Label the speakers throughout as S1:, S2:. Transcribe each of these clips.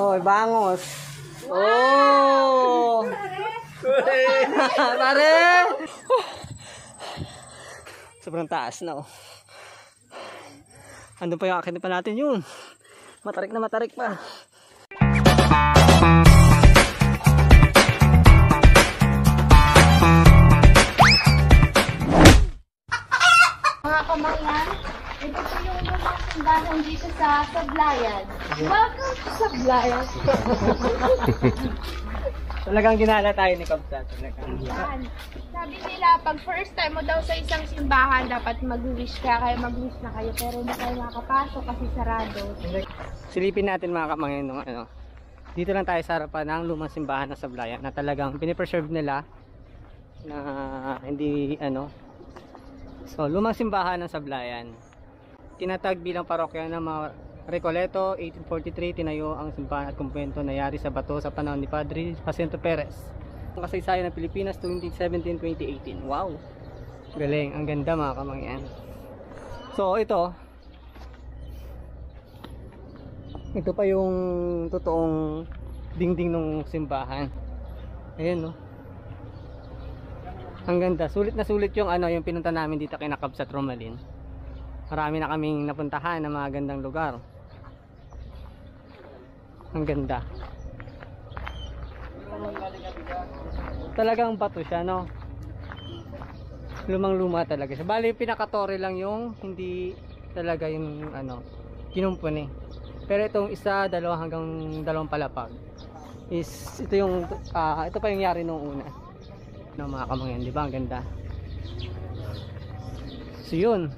S1: Oh, bangos. Oh! Pare! Sobrang taas na oh. Andun pa yung akin pa natin yun. Matarik na matarik pa.
S2: Mga kamangyan, ito po yung simbahan dito sa Sablayan. Welcome to Sablayan.
S1: Talagang ginala tayo ni Kabsat.
S2: Sabi nila, pag first time mo daw sa isang simbahan, dapat mag-wish ka. Kaya mag-wish na kayo. Pero hindi kayo makapasok kasi sarado.
S1: Silipin natin mga kamangyan nung ano. Dito lang tayo sa harapan ng lumang simbahan ng Sablayan na talagang pinipreserve nila na hindi ano. So, lumang simbahan ng Sablayan. Tinatag bilang parokya ng mga Recoleto. 1843 tinayo ang simbahan at kumpento na yari sa bato sa panahon ni Padre Jacinto Perez. Ang kasaysayan ng Pilipinas 2017-2018. Wow! Galing, ang ganda mga kamangyan. So, ito pa yung totoong dingding ng simbahan. Ayan no. Ang ganda. Sulit na sulit yung ano, yung pinunta namin dito kay Kabsat Romalyn. Marami na kaming napuntahan ng mga gandang lugar. Ang ganda. Talagang bato siya, no? Lumang-luma talaga siya. Bali, pinaka-tore lang yung hindi talaga yung ano, kinumpuni. Pero itong isa, dalawa hanggang dalawang palapag is ito yung ito pa yung yari nung una. No, mga kamangyan, di ba? Ang ganda. So yun.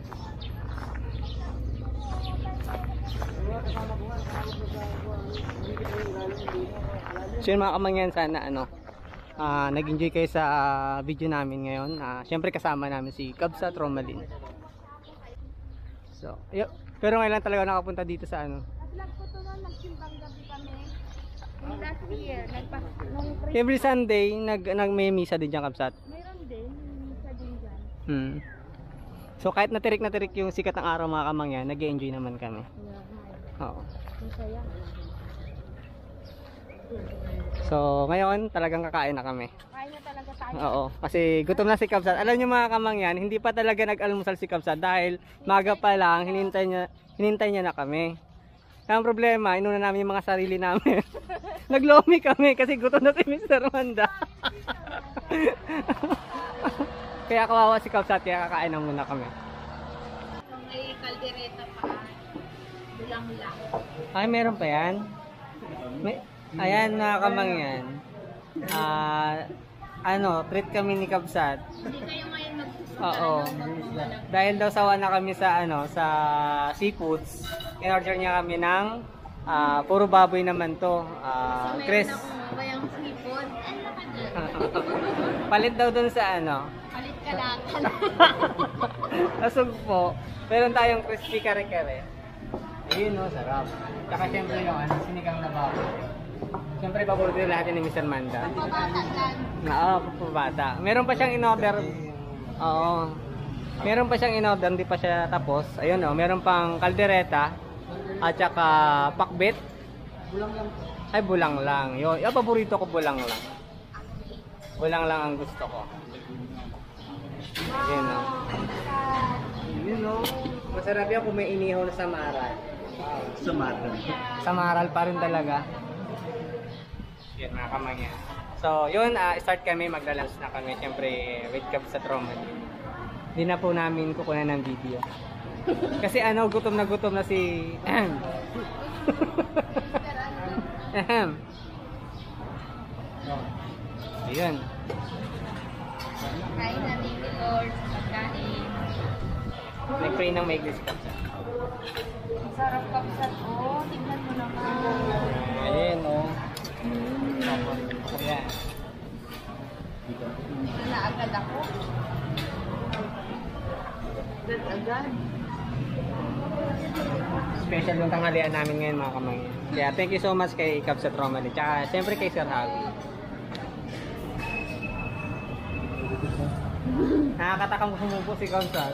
S1: So yun mga kamangyan, sana ano nag-enjoy kayo sa video namin ngayon. Siyempre kasama namin si Kabsat Romalyn. So, pero ngayon lang talaga nakapunta dito sa ano.
S2: Vlog ko to noon, nagsimbang gabi kami. Last year,
S1: every Sunday, may misa din dyan, Kabsat.
S2: Mayroon din, misa din dyan.
S1: So kahit natirik yung sikat ng araw mga kamangyan, nag-enjoy naman kami. Oo.
S2: Masaya.
S1: So ngayon talagang kakain na kami.
S2: Kain na talaga tayo.
S1: Oo, kasi gutom na si Kabsat. Alam niyo mga kamangyan, hindi pa talaga nag-almusal si Kabsat dahil maga pa lang hinintay niya na kami. Kaya ang problema, inuna namin yung mga sarili namin. Naglomi kami kasi gutom na si Mr. Manda. Kaya kawawa si Kabsat, kaya kakain na muna kami.
S2: May kaldereta pa. Bulang lang.
S1: Ay, meron pa yan? Ayan mga kamangyan. Treat kami ni Kabsat.
S2: Hindi kayo ngayon magsusunod.
S1: Oo. Dahil daw sawa na kami sa sa seafoods. In-order niya kami ng puro baboy naman to. Chris.
S2: Bayang seafood.
S1: Palit daw dun sa
S2: Palit ka lang.
S1: Lasog po. Meron tayong crispy kare-kare. Ayun o, sarap. Tsaka syempre yung sinigang na baboy. Siyempre paborito lahat ni Mr. Manda.
S2: Pabata lang.
S1: Oo, pabata. Meron pa siyang in-order. Oo. Meron pa siyang in-order, hindi pa siya tapos. Ayun o, meron pang kaldereta at saka pakbet. Bulang lang. Ay, bulang lang. Yung paborito ko bulang lang. Bulang lang ang gusto ko. Ayun o. Ayun o. Masarap yan kung may inihaw na samaral.
S3: Samaral.
S1: Samaral pa rin talaga. Yan mga kamangyan. So yun, start kami, maglalunch na kami. Siyempre with Kabsat Romalyn. Hindi na po namin kukunan ng video. Kasi gutom na si Ayun.
S2: Kain na ni Lord sa pagkain.
S1: Nag-pray ng may English Kabsat.
S2: Ang sarap Kabsat. Oh, tignan mo naman.
S1: Ayun o. Ayan.
S2: Agad ako. Agad.
S1: Special yung tanghalian namin ngayon mga kamangyan. Kaya thank you so much kay Kabsat Romalyn. Tsaka siyempre kay Sir Javi. Nakakatakang humupo si Kabsat.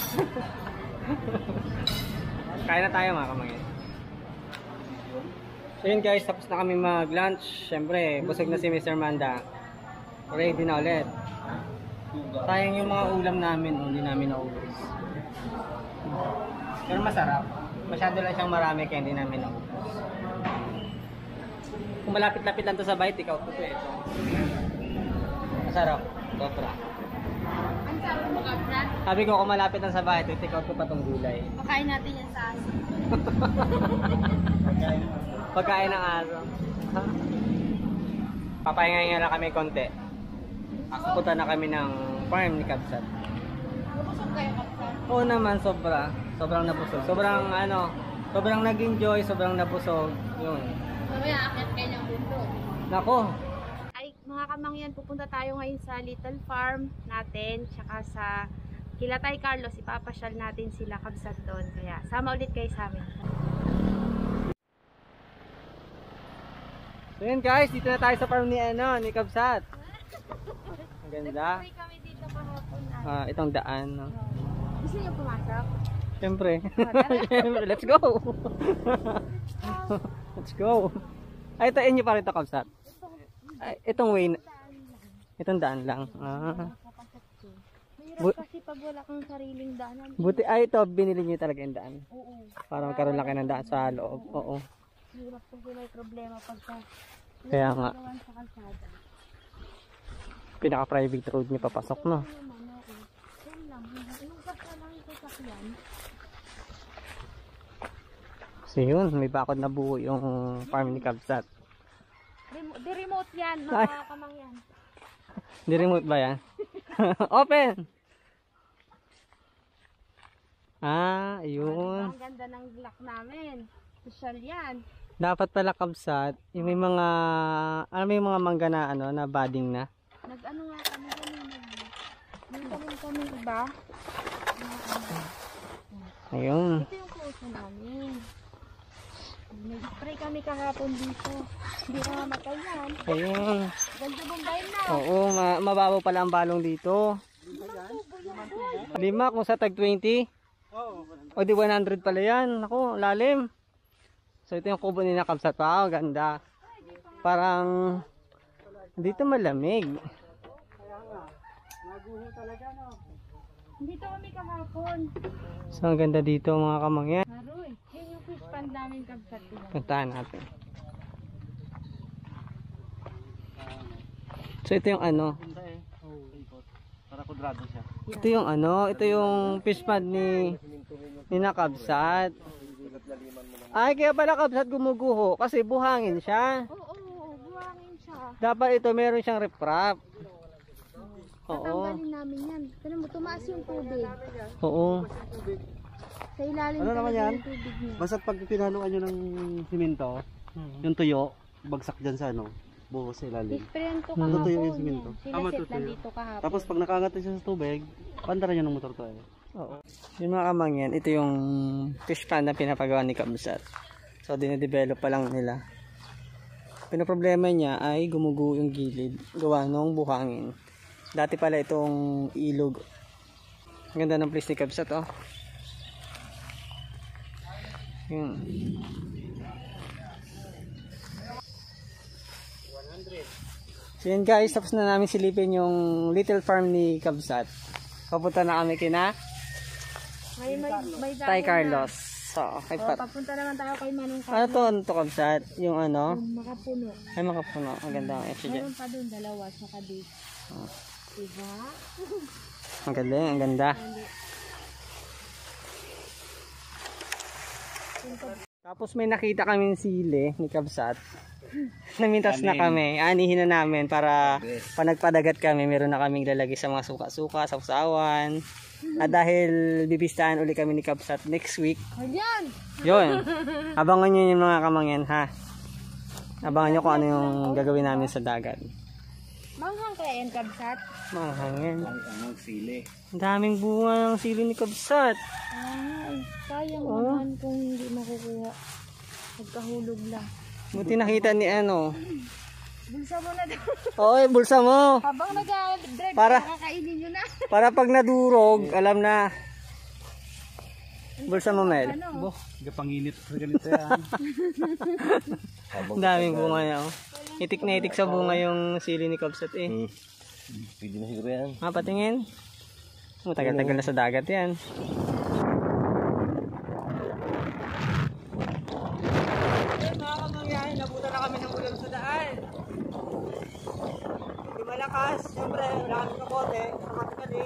S1: Kain na tayo mga kamangyan. So yun guys, tapos na kami mag-lunch. Siyempre, busog na si Mr. Manda. Ready na ulit. Sayang yung mga ulam namin, hindi namin naubos. Pero masarap. Masyado lang siyang marami kaya hindi namin naubos. Kung malapit-lapit lang to sa bite, ikaw to ito. Masarap. Sobra.
S2: Ang sarap mo, Kapsat.
S1: Sabi ko kung malapit lang sa bite, take out ko pa tong gulay.
S2: Pakain natin yan sa aso.
S1: Pagkain ng aso. Papahinga lang kami konti. Pupunta na kami ng farm ni Kapsat.
S2: Nabusog kayo, Kapsat?
S1: Oo naman, sobra. Sobrang nabusog. Sobrang nag-enjoy, sobrang nabusog. Yun.
S2: Mamaya akit kayo ng bundok.
S1: Nako.
S2: Ay, mga kamangyan, pupunta tayo ngayon sa little farm natin, tsaka sa Kilatay Carlos, ipapasyal natin sila Kapsat doon. Kaya, sama ulit kayo sa amin.
S1: So yun guys, dito na tayo sa farm ni Kapsat. Ang ganda.
S2: Nag-pray kami dito kahapon.
S1: Itong daan. No?
S2: Gusto niyo pumasok?
S1: Siyempre. Let's go. Let's go. Ay, ito inyo pa rin ito, Kapsat. Ay, itong way. Itong daan lang.
S2: Mahirap kasi pag wala kang sariling daanan.
S1: Buti, ito, binili nyo talaga yung daan.
S2: Oo.
S1: Para magkaroon lang kayo ng daan sa loob. Oo.
S2: Hirap kasi may problema pagka
S1: Kaya nga.
S2: gawan sa kalsada.
S1: Pinaka-private road nyo papasok, no?
S2: Yan lang. Yung basta lang yung sasakyan.
S1: So yun, may bakod na buo yung farm ni Kapsat.
S2: Di remote yan,
S1: Ay.
S2: mga kamangyan.
S1: Hindi remote ba yan? Open! Ayun.
S2: Ang ganda ng block namin. Social yan.
S1: Dapat pala Kapsat, yung may mga, may mga mangga na, na budding na.
S2: Nag-ano nga kami ganun. Nagtanong kami iba.
S1: Ayun.
S2: Ito yung puso namin. Nag-spray kami kahapon dito. Hindi na mamatay yan.
S1: Ayun.
S2: Ganda bombayin na.
S1: Oo, mababaw pala ang balong dito. 5 kung sa tag 20. O di 100 pala yan. Ako, lalim. So ito yung kubo ni na Kapsat. Wow, ganda. Parang dito malamig.
S2: Dito kami kahapon.
S1: So ang ganda dito mga kamangyan.
S2: Haroy, yun yung fish pond namin Kapsat.
S1: Puntahan natin. So ito yung
S3: Para kudrado siya.
S1: ito yung ito yung fish pond ni na Kapsat. Ay, kaya pala Kapsat gumuguho kasi buhangin siya.
S2: Oo, buhangin siya.
S1: Dapat ito meron siyang riprap. Oo.
S2: Tatanggalin namin yan. Tignan mo, tumaas yung tubig.
S1: Oo.
S2: Sa ilalim
S3: Ano naman yan?
S2: yung tubig niya.
S3: Basta pag pinaluan nyo ng simento, yung tuyo, bagsak dyan sa buho sa ilalim.
S2: Sprayan to
S3: Tutuyo
S2: kahapon.
S3: yung simento.
S2: Sinasit lang dito kahapon.
S3: Tapos pag nakaangat siya sa tubig, pandara nyo ng motor to eh.
S1: Oo. Yung mga kamangyan, ito yung fish pond na pinapagawa ni Kapsat. So, dine-develop pa lang nila. Pinoproblema niya ay gumuguho yung gilid. Gawa nung buhangin. Dati pala itong ilog. Ang ganda ng place ni Kapsat, oh. Yun. 100. So yun guys, tapos na namin silipin yung little farm ni Kapsat. Papunta na kami kina
S2: May
S1: Tay Carlos. So, kay Pat.
S2: Papunta naman tayo kay Manong
S1: Ano to Kapsat? Yung
S2: Yung makapuno.
S1: ay makapuno. Ang ganda ang etche dyan.
S2: Meron pa doon, dalawa, saka di. Diba?
S1: Ang galing, ang ganda. Tapos may nakita kaming sili ni Kapsat. Namintas na kami. Anihin na namin para panagpadagat kami. Meron na kaming lalagay sa mga suka-suka, sausawan. At dahil bibistahan uli kami ni Kapsat next week.
S2: Ayan!
S1: Yun. Abangan nyo yung mga kamangyan ha. Abangan nyo kung ano yung gagawin namin sa dagat.
S2: Manghang kaya yan, Kapsat?
S1: Mga hangin.
S3: Ang sili.
S1: Ang daming bunga ng sili ni Kapsat.
S2: Ay, sayang naman kung hindi makukuha. Nagkahulog lang.
S1: Buti nakita ni
S2: Bulsa mo na daw.
S1: Oy, bulsa mo.
S2: Habang nag-drive,
S1: Para-
S2: kakainin nyo na.
S1: Para pag nadurog, alam na. Bulsa mo, Mel.
S3: Bo, gapanginit sa ganito yan.
S1: Ang daming bunga niya, oh. Itik na itik sa bunga yung sili ni Kabsat, eh.
S4: Pwede na siguro yan.
S1: Patingin. Matagal-tagal na sa dagat yan. Mga kamangyahin, nabuta na kami ng ulam sa daan. Hindi malakas. Siyempre, wala kami kapote. Kami.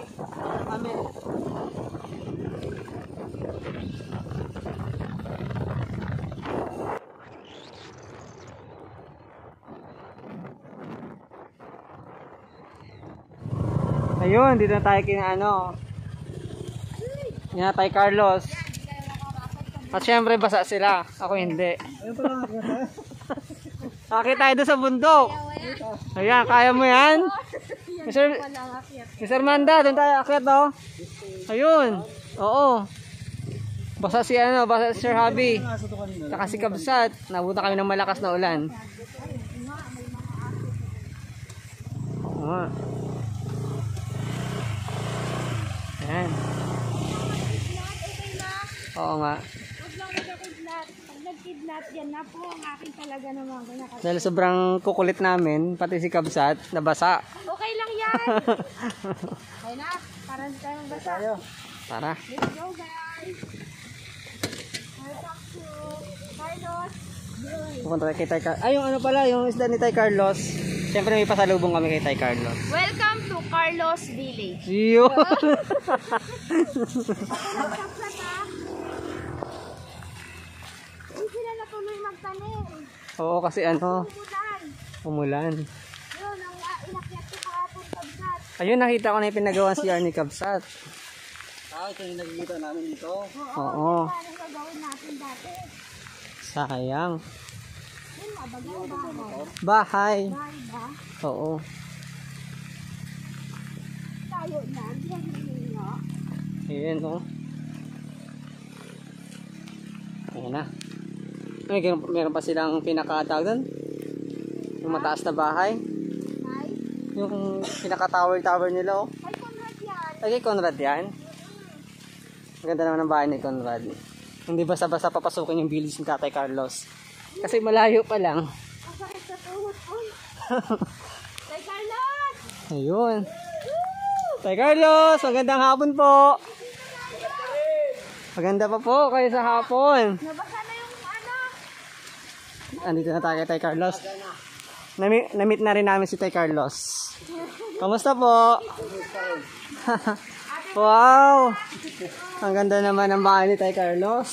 S1: Ayun, dito na tayo kina ano. Yan tayo Carlos. At syempre basa sila. Ako hindi.
S3: Ayun pala nga.
S1: Akit tayo doon sa bundok. Ayan, kaya mo yan? Mr. Manda, doon tayo akit, no? Ayun. Oo. Basa si ano, basa si Sir Habi. Saka si Kabsat. Nabuta kami ng malakas na ulan. Oo. Ayan. Oo nga.
S2: Huwag lang mag-kidnap. Pag nag-kidnap, yan na po ang akin talaga naman.
S1: Dahil sobrang kukulit namin, pati si Kabsat, nabasa.
S2: Okay lang yan. Okay na. Para hindi tayo magbasa.
S1: Tara.
S2: Let's go, guys. Carlos.
S1: Pupunta tayo kay Tay Carlos. Ay, yung ano pala, yung isda ni Tay Carlos. Siyempre may pasalubong kami kay Tay Carlos.
S2: Welcome to Carlos Village.
S1: Yun!
S2: Hindi na natuloy magtanim.
S1: Oo, kasi ano,
S2: Umulan.
S1: umulan.
S2: Yun, ang inakyat ko kahapon Kabsat.
S1: Ayun, nakita ko na yung pinagawa si Arnie Kabsat.
S3: Ito yung nakikita namin dito.
S1: Oo.
S2: Paano gagawin natin dati?
S1: Sayang.
S2: Yun, mabagaw ba?
S1: Bahay.
S2: Bahay ba?
S1: Oo.
S2: Tayo na. Diyan ninyo.
S1: Ayan, oh. Ayan na. Ay, meron pa silang pinakatawag doon. Yung mataas na bahay.
S2: Ay,
S1: Yung pinaka-tower nila, oh.
S2: ay Conrad yan.
S1: Ay, kay Conrad yan. Ang ganda naman ng bahay ni Conrad. Hindi basta-basta papasukin yung village ni Tatay Carlos. Kasi malayo pa lang.
S2: Ang sakit sa tuhod ko. Tay Carlos!
S1: Ayun. Tay Carlos, magandang hapon po. Maganda pa po kayo sa hapon.
S2: Nabasa na yung ano.
S1: Andito na tayo kay Tay Carlos. Namit na rin namin si Tay Carlos. Kamusta po? Wow! Ang ganda naman ng bahay ni Tay Carlos.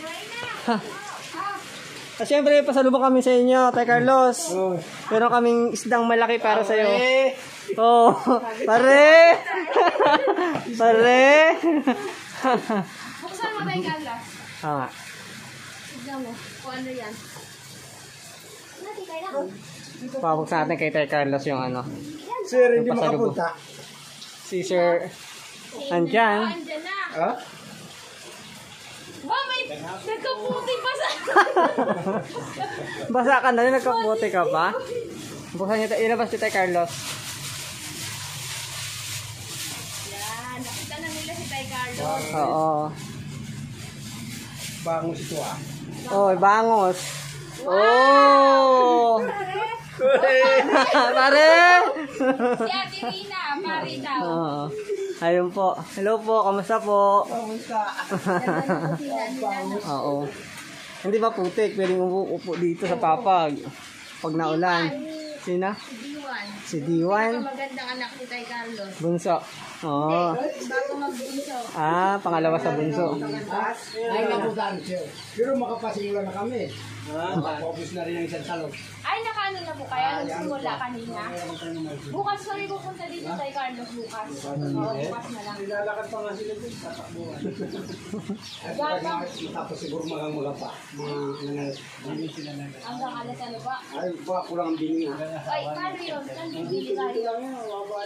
S1: At syempre, pasalubong kami sa inyo, Tay Carlos. Meron kaming isdang malaki para sa iyo. Oh, pare! Pare!
S2: Buksan mo Tay Carlos.
S1: Tama.
S2: Tignan mo kung ano yan. Nati kayo na.
S1: Pabuksan natin kay Tay Carlos yung ano.
S3: Sir,
S1: hindi makapunta. Si Sir andyan.
S2: Andyan na.
S3: Ha?
S2: Wow, may nagkaputi pa sa...
S1: Basa ka na rin, nagkaputi ka pa. Buksan niyo, ilabas si Tay Carlos.
S2: Yan, nakita na nila si Tay Carlos.
S1: Oo.
S3: Bangos ito ah.
S1: Oh, bangos. Oh! Pare!
S2: Si Ate Rina, pari daw.
S1: Oo. Ayun po. Hello po, kamusta po? Oo. Hindi ba putik? Pwedeng upo dito sa papag. Pag naulan. Sina?
S2: D1.
S1: Si D1.
S2: Magandang anak ni Tay Carlos.
S1: Bunso. Oo.
S2: Bago magbunso.
S1: Ah, pangalawa sa bunso.
S3: Ay, nabutan sir. Pero makapasimula na kami. Maka-office na rin ang isang salon.
S2: Ay, nakaano na po kaya nung simula kanina? Bukas kami pupunta dito Tay Carlos bukas. Oo, bukas na lang.
S3: Nilalakad pa nga sila dun sa takbuhan. Tapos siguro magang pa. Mga sila na.
S2: Hanggang alas ano ba?
S3: Ay, baka kulang ang bini nga.
S2: Ay, kano yun? Saan bibili tayo?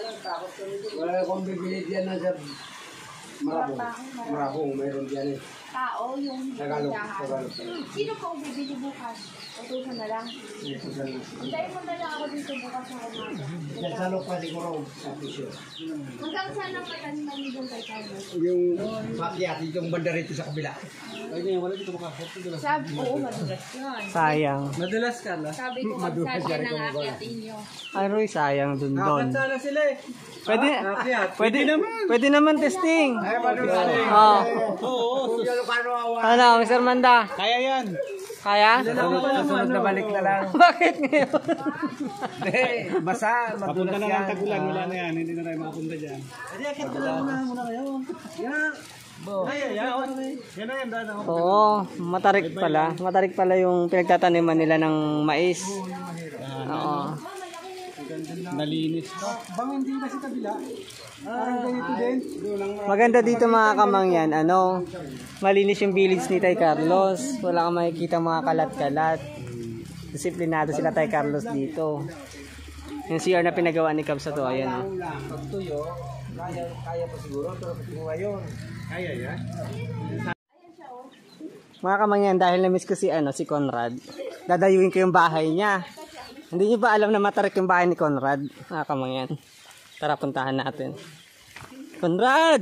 S3: Wala akong bibili diyan na sa Marabong. Marabong, mayroon diyan eh.
S2: tao yung tindahan. Sino po ang bibili bukas? Utusan na lang. Antayin mo na lang ako dito bukas ng umaga.
S5: Diyan sa lupa siguro sa pisyo.
S2: Hanggang saan ang kataniman niyo dyan kay Carlos?
S5: Yung makyat, yung banda rito sa kabila.
S2: Sabi, oo, madulas yun.
S1: Sayang.
S3: Madulas ka na.
S2: Sabi ko, kapsat yan ang akyatin nyo.
S1: Ay, Roy, sayang dun doon.
S3: Sana sila eh.
S1: Pwede naman testing.
S5: Ay, madulas.
S1: Oh.
S5: Yung Lucano awa.
S1: Ano, Mr. Manda?
S3: Kaya yan.
S1: Kaya?
S5: Sunod na balik na lang.
S1: Bakit ngayon?
S5: Hindi, basa,
S3: Papunta
S5: madulas
S3: na
S5: yan.
S3: ng tagulan. Wala na yan. Hindi na tayo makapunta dyan. Hindi, akit ka lang muna kayo. Yan. Yan na yan.
S1: Oo, matarik pala. Matarik pala yung pinagtataniman nila ng mais. Oo.
S3: Nalinis. Bang hindi kasi kabila. Ganito din.
S1: Maganda dito mga kamangyan, ano, malinis yung village ni Tay Carlos. Wala kang makikita mga kalat-kalat. Disiplinado sila Tay Carlos dito. Yung CR na pinagawa ni Cubs to, ayan o.
S5: Pagtuyo, kaya pa siguro, pero ngayon.
S3: Kaya yan.
S1: Mga kamangyan, dahil na-miss ko si, si Conrad, dadayuin ko yung bahay niya. Hindi niyo ba alam na matarik yung bahay ni Conrad? Mga kamangyan. Tara, puntahan natin. Conrad!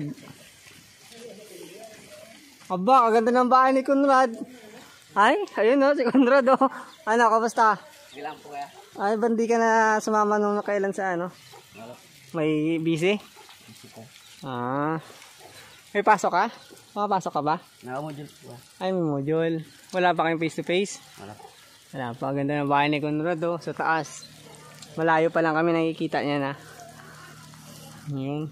S1: Aba, kaganda ng bahay ni Conrad. Ay, ayun o, si Conrad o. Ano, kamusta?
S5: Gilang po kaya.
S1: Ay, bandi ka na sumama nung nakailan sa ano? May busy? Ah. May pasok ka? Makapasok ka ba?
S5: Nakamodule po.
S1: Ay, may module. Wala pa kayong face to face?
S5: Wala.
S1: Wala pa. Ganda ng bahay ni Conrad oh, sa taas. Malayo pa lang kami nakikita niya na. Yun.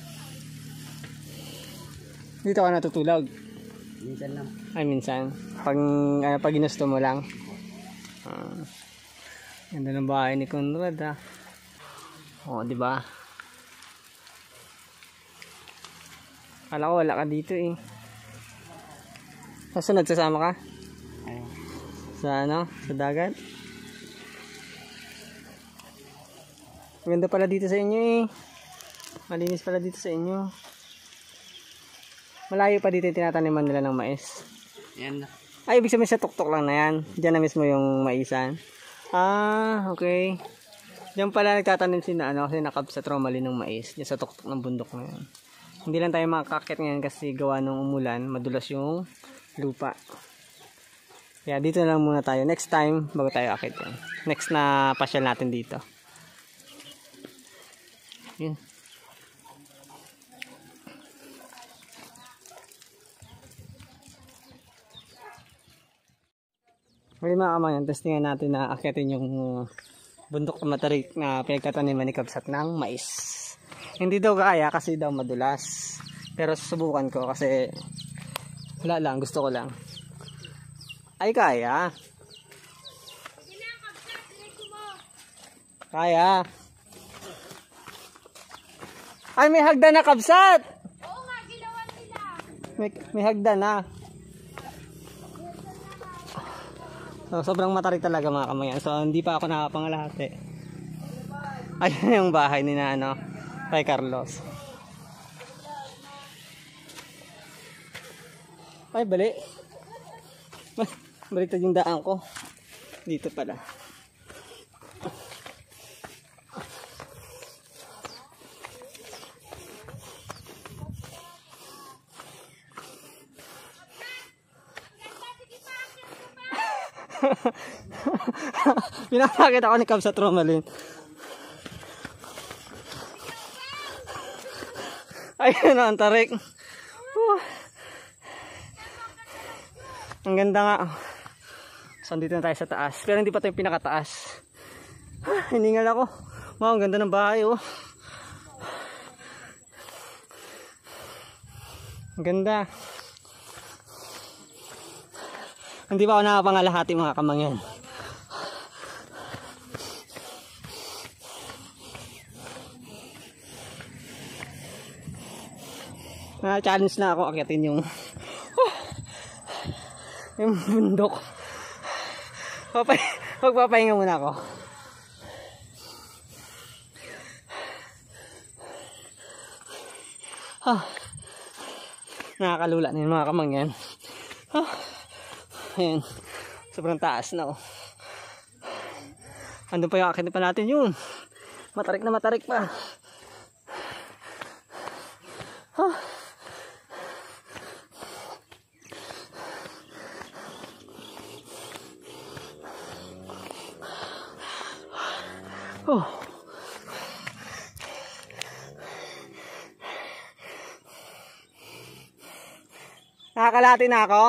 S1: Dito ka natutulog?
S5: Minsan lang.
S1: Ay, minsan. Pag ginusto mo lang. Ganda ng bahay ni Conrad ah. Oo, di ba? Kala ko wala ka dito eh. Sasunod, sasama ka? Sa ano? Sa dagat? Ganda pala dito sa inyo eh. Malinis pala dito sa inyo. Malayo pa dito yung tinataniman nila ng mais.
S5: Yan na.
S1: Ay, ibig sabihin sa tuktok lang na yan. Diyan na mismo yung maisan. Ah, okay. Diyan pala nagtatanim si kasi nakab sa Tromali ng mais. Diyan sa tuktok ng bundok na yan. Hindi lang tayo makakakit ngayon kasi gawa ng umulan. Madulas yung lupa. Kaya dito na lang muna tayo. Next time, bago tayo akit yan. Next na pasyal natin dito. Yun. May mga kamangyan, testingan natin na akitin yung bundok na matarik na pinagtataniman ni Kabsat ng mais. Hindi daw kaya kasi daw madulas. Pero susubukan ko kasi wala lang, gusto ko lang. Ay kaya. Kaya. Ay may hagdan na Kabsat.
S2: Oo nga, ginawa nila.
S1: May hagdan na. So, sobrang matarik talaga mga kamangyan. So, hindi pa ako nakapangalahati. Ayun yung bahay ni Tay Carlos. Ay, bali. Baliktad yung daan ko. Dito pala. Pinapakita ako ni Cubs sa Tromalin. Ayun na ang tarik. Ang ganda nga. So dito na tayo sa taas. Pero hindi pa tayo pinakataas. Hiningal ako. Wow, ang ganda ng bahay oh. Ang ganda. Hindi pa ako nakapangalahati mga kamangyan. Na-challenge na ako akyatin yung bundok. Magpapahinga muna ako. Nakakalula na yung mga kamangyan. Ayan. Sobrang taas na oh. Andun pa yung akin pa natin yun. Matarik na matarik pa. Oh. Nakakalati na ako.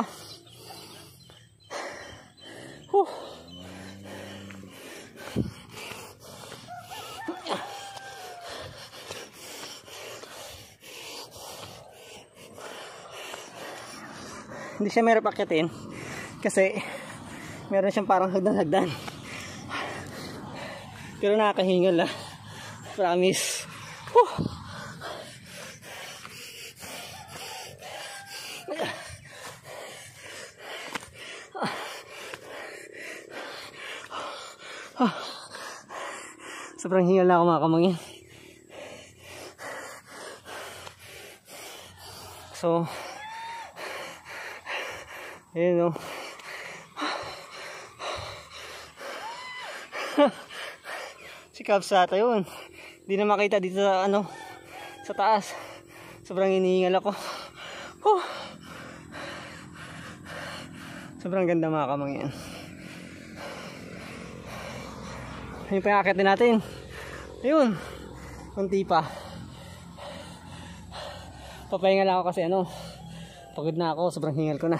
S1: Hindi siya meron pakitin kasi meron siyang parang hagdan-hagdan. Pero nakakahingal lah. Promise. Sobrang hingal na ako mga kamangyan. So, ayun o. Si Kabsat, ayun. Hindi na makita dito sa ano, sa taas. Sobrang hinihingal ako. Sobrang ganda mga kamangyan. Ayun pa yung akitin natin. Ayun. Kunti pa. Papahinga lang ako kasi ano, pagod na ako. Sobrang hingal ko na.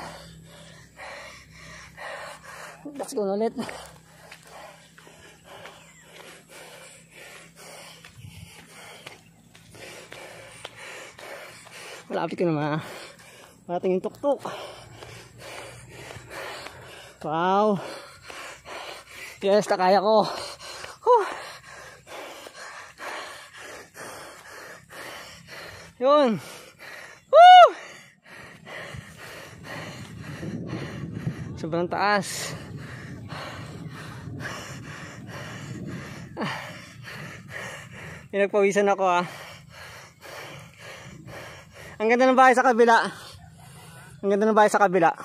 S1: Let's go na ulit. Malapit ko naman. Parating yung tuktok. Wow. Yes, kaya ko. Yun. Woo! Sobrang taas. Pinagpawisan ako ah. Ang ganda ng bahay sa kabila. Ang ganda ng bahay sa kabila.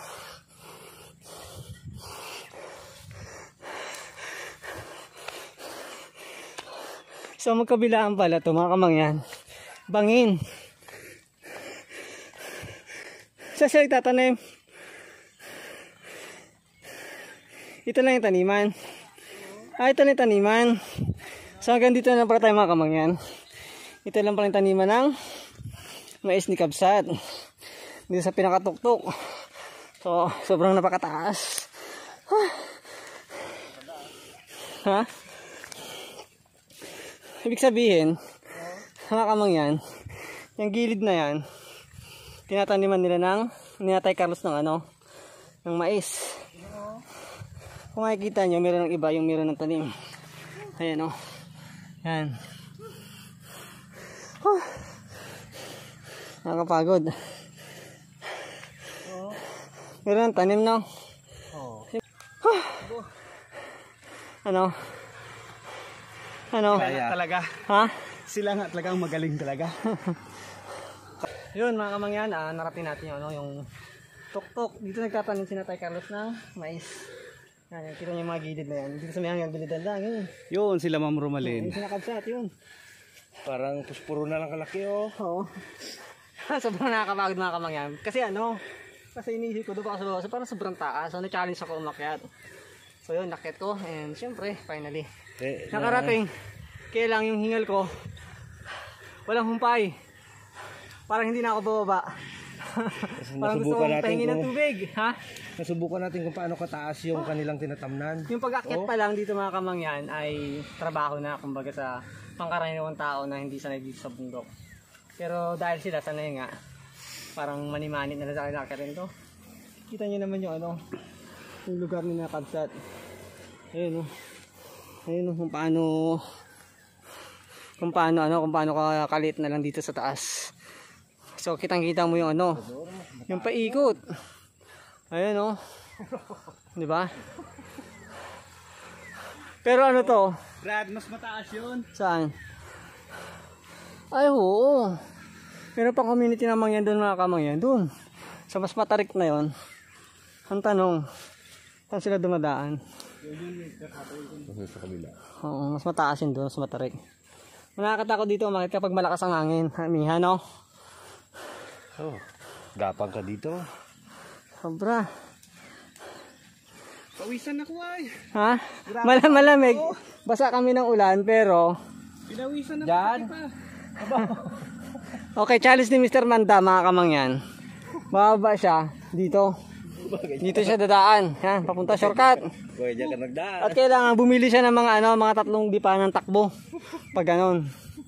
S1: So magkabilaan pala ito mga kamangyan. Bangin. Siya nagtatanim. Ito lang yung taniman. Ito lang yung taniman. So hanggang dito na pala tayo mga kamangyan. Ito lang pala yung taniman ng mais ni Kabsat. Dito sa pinakatuktok. So sobrang napakataas. Ha? Ibig sabihin, mga kamangyan, yung gilid na yan, tinataniman nila ng Ninatay Carlos ng ano, ng mais. Kung makikita nyo, meron ng iba yung meron ng tanim. Ayan o. Yan. Nakakapagod. Meron ng tanim no? Ano? Ano?
S3: Talaga.
S1: Ha?
S3: Sila nga talagang magaling talaga.
S1: Yun mga kamangyan, narating natin yung, ano, yung tuktok. Dito nagtatanim si Ninatay Carlos ng mais. Yan, kita niyo yung mga gilid na yan. Dito sa may hanggang gilidan lang, yun.
S3: Yun sila Ma'am Romalyn.
S1: Yung sinakabsat, yun.
S4: Parang puspuro na lang kalaki oh.
S1: Oo. Sobrang nakakapagod mga kamangyan. Kasi ano, kasi iniisip ko doon pa kasi parang sobrang taas. So na-challenge ako umakyat. So yun, nakit ko. And syempre, finally. Nakarating. Kaya lang yung hingal ko, walang humpay. Parang hindi na ako bababa. Parang gusto kong pahingi ng tubig. Ha?
S4: Nasubukan natin kung paano kataas yung kanilang tinatamnan.
S1: Yung pag-akyat pa lang dito mga kamangyan ay trabaho na kumbaga sa pangkaraniwang tao na hindi sanay dito sa bundok. Pero dahil sila sanay nga, parang mani-mani na sa akin rin to. Kita nyo naman yung ano, yung lugar ni Kabsat. Ayun o. Ayun o kung paano kalit na lang dito sa taas. So kitang-kita mo yung ano, yung paikot. Ayun o. 'Di ba? Pero ano to?
S3: Brad, mas mataas yun.
S1: Saan? Ay oo. Meron pang community namang yan doon mga kamangyan. Doon. Sa mas matarik na yon. Ang tanong, saan sila dumadaan?
S4: Sa kabila.
S1: Oo, mas mataas yun doon, mas matarik. Nakakatakot dito umakit kapag malakas ang hangin. Amihan, no?
S4: Oh, gapang ka dito.
S1: Sobra.
S3: Pawisan ako ay.
S1: Ha? Malamig. Basa kami ng ulan, pero...
S3: Pinawisan ako.
S1: Diyan. Okay, challenge ni Mr. Manda, mga kamangyan. Bababa siya dito. Dito siya dadaan. Yan, papunta shortcut.
S4: Boy, diyan ka nagdaan.
S1: At kailangan bumili siya ng mga mga 3 dipa ng takbo. Pag ganon.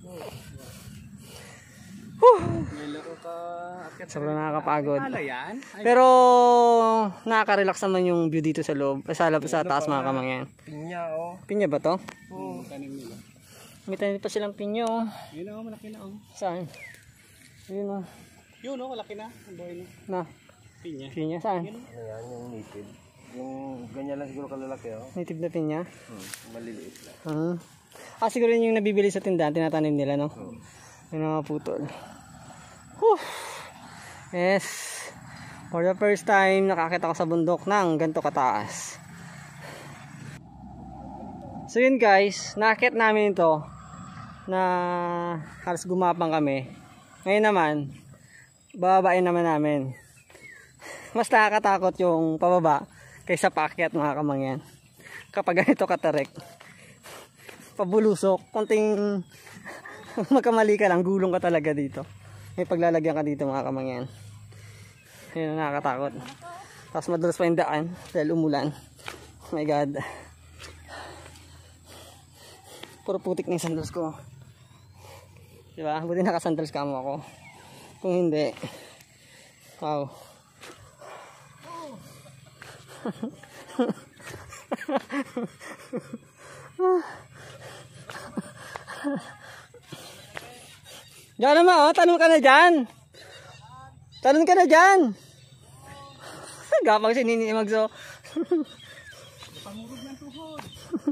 S1: Sobrang nakakapagod. Pero nakaka-relax naman yung view dito sa loob. Sa taas, mga kamangyan.
S4: Pinya, oh.
S1: Pinya ba to?
S3: Oo, tanim nila.
S1: May tanim pa silang pinyo.
S3: Yun o, malaki na o.
S1: Saan? Yun o.
S3: Yun o, malaki na. Ang buhay na.
S1: Na.
S3: Pinya.
S1: Pinya saan?
S4: Ano yan, yung native. Yung ganyan lang siguro kalalaki, oh.
S1: Native na pinya?
S4: Maliliit lang.
S1: Siguro yun yung nabibili sa tindahan, tinatanim nila, no? Yung mga putol. Whew. Yes. For the first time, nakakita ko sa bundok ng ganito kataas. So yun guys, nakakit namin ito na halos gumapang kami. Ngayon naman, bababain naman namin. Mas nakakatakot yung pababa kaysa paakyat, mga kamangyan. Kapag ganito katarik. Pabulusok, konting magkamali ka lang, gulong ka talaga dito. May paglalagyan ka dito, mga kamangyan. Yun, nakakatakot. Tapos madulas pa yung daan dahil umulan. Oh my God. Puro putik na yung sandals ko. Diba? Buti nakasandals ka mo ako. Kung hindi, wow. Diyan naman, oh, talon ka na dyan. Talon ka na dyan. Gapang si Nini Magso.
S3: Pangurog ng tuhod.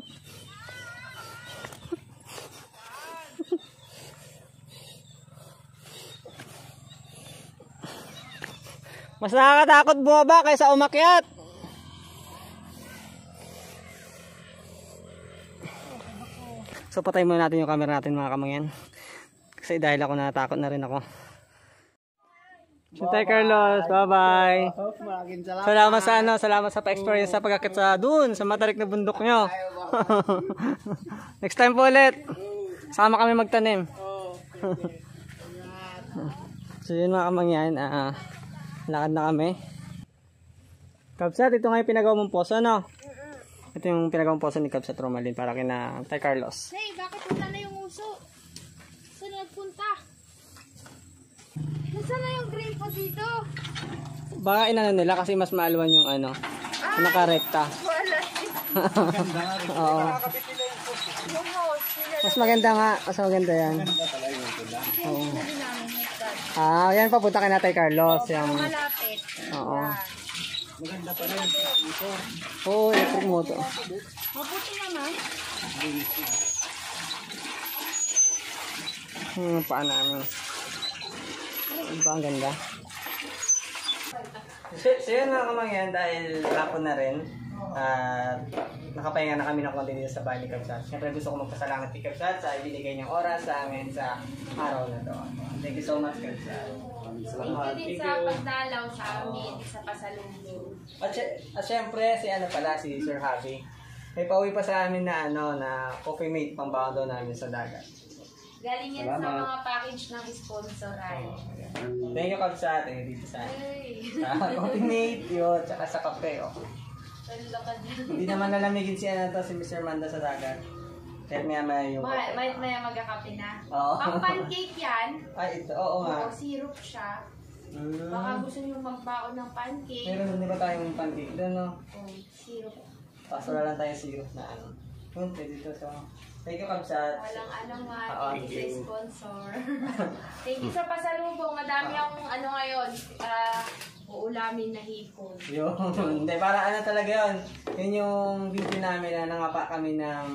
S1: Mas nakakatakot bumaba kaysa umakyat. So patay muna natin yung camera natin, mga kamangyan. Kasi dahil ako natakot na rin ako. Sintay Carlos, bye-bye. Salamat sa pa-experience sa pag-akit sa dun, sa matarik na bundok nyo. Next time po ulit. Sama kami magtanim. So yun, mga kamangyan, lakad na kami. Kabsat, ito nga yung pinagawa mong poso, no? Ito yung pinagawang poso ni Kabsat Romalin para kina Tay Carlos.
S2: Hey, bakit wala na yung uso? Saan nagpunta? Nasaan na yung gripo dito?
S1: Baka inano nila kasi mas maalwan yung nakarekta.
S2: Wala.
S1: Oo. Mas maganda nga. Mas maganda yan. Oo. Yan papunta kay na Tay Carlos. Yung...
S2: Malapit.
S1: Oo.
S3: Maganda pa rin.
S1: Oo, electric motor.
S2: Mabuti naman.
S1: Paan namin. Ano pa ang ganda? So yun, mga kamangyan, dahil hapon na rin, nakapahinga na kami ng konti dito sa bahay ni Kabsat. Siyempre gusto ko magpasalamat kay Kabsat sa ibinigay niyang oras sa amin sa araw na to. Thank you so much, Kabsat.
S2: Thank you din sa pagdalaw sa amin, sa pasalubong.
S1: At syempre, si Sir Javi. May pauwi pa sa amin na na coffee mate pang baon daw namin sa dagat.
S2: Galing yan sa mga package ng sponsor ay.
S1: Thank you, Kabsat. Thank you dito sa coffee mate, yun, tsaka sa kape, oh.
S2: Talo ka din.
S1: Hindi naman lalamigin si Mr. Manda sa dagat. Kahit maya yung kape.
S2: Maya magkakape na.
S1: Oo.
S2: Pang pancake yan.
S1: Ay, ito, oo nga.
S2: O syrup siya. Baka gusto niyo magbaon ng pancake.
S1: Meron di ba tayong pancake doon, no?
S2: O syrup.
S1: Tapos wala lang tayong syrup na Yun, pwede ito. So, thank you, Kabsat.
S2: Walang thank you sa sponsor. Thank you sa pasalubong. Madami akong ngayon. Uulamin na hipon.
S1: Yun. Hindi, para talaga yun. Yun yung video namin na nangapa kami ng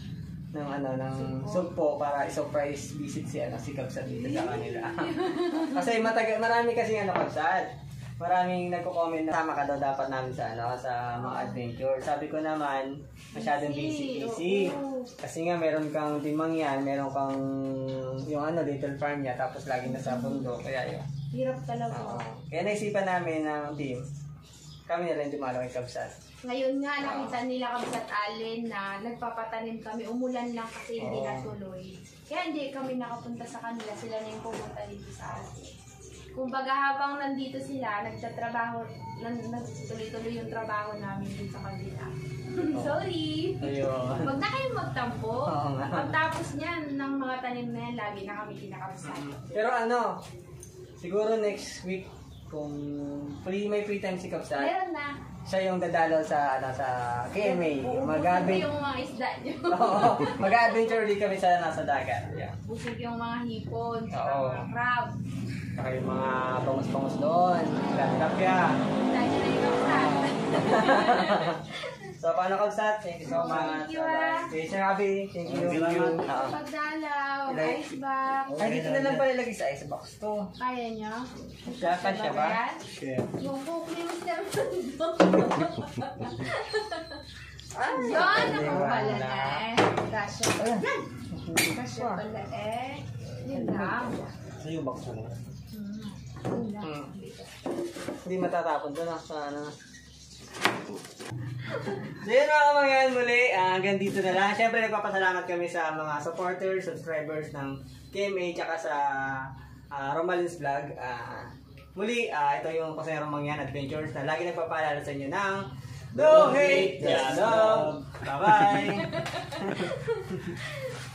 S1: sugpo para i-surprise visit si Kabsat dito sa kanila. Kasi marami kasi Kabsat. maraming nagko-comment na sama ka daw dapat namin sa sa mga adventure. Sabi ko naman, masyadong busy. Kasi nga meron kang timang yan, meron kang yung little farm niya, tapos lagi nasa bundok. Kaya yun.
S2: Hirap talaga.
S1: Kaya naisipan namin ng team, kami na rin dumalo kay Kabsat.
S2: Ngayon nga, nakita nila kami sa Allen na nagpapatanim kami. Umulan lang kasi hindi natuloy. Kaya hindi kami nakapunta sa kanila. Sila na yung pumunta dito sa atin. Kumbaga habang nandito sila, nagtatrabaho, nagtuloy-tuloy yung trabaho namin dito sa kanila. Sorry!
S1: Ayun.
S2: Huwag na kayong magtampo.
S1: Oo nga.
S2: Pagtapos niyan, ng mga tanim na yan, lagi na kami kinakabsat.
S1: Pero siguro next week, kung may free time si Kabsat,
S2: Meron na.
S1: siya yung dadalaw sa KMA.
S2: Busog yung mga isda nyo.
S1: Oo, mag-adventure ulit kami sa nasa dagat. Yeah.
S2: Busog yung mga hipon,
S1: Oo.
S2: mga crab.
S1: Saka yung mga bangus-bangus doon. Tilapia.
S2: Dahil na yung kabsat.
S1: So, paano Kabsat? Thank you so much.
S2: Thank you, ah.
S1: Okay, Sir Abby. Thank you.
S2: Pagdalaw,
S1: Ilay-
S2: ice box.
S1: Ay, dito na lang pala ilagay sa icebox to.
S2: Kaya nyo?
S1: Siya ba?
S2: Yan?
S3: Share.
S2: Yung cook ni Mr. Mundo. Yan, ako pala na eh. Kasya pala. Kasya pala eh. Yun lang.
S4: Sa yung box mo.
S2: Yun lang.
S1: Hindi matatapon to na sa So yun mga kamangyan, muli hanggang dito na lang. Siyempre nagpapasalamat kami sa mga supporters, subscribers ng KMA tsaka sa Romalin's Vlog. Muli, ito yung Kusang Romangyan Adventures na lagi nagpapaalala sa inyo ng Don't hate, just love. Bye-bye!